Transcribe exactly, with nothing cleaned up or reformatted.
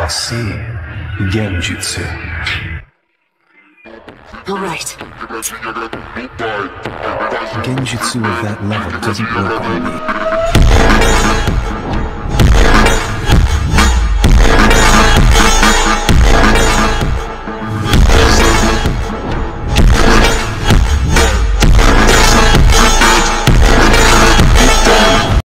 I see. Genjutsu. Alright. Genjutsu of that level doesn't work on me.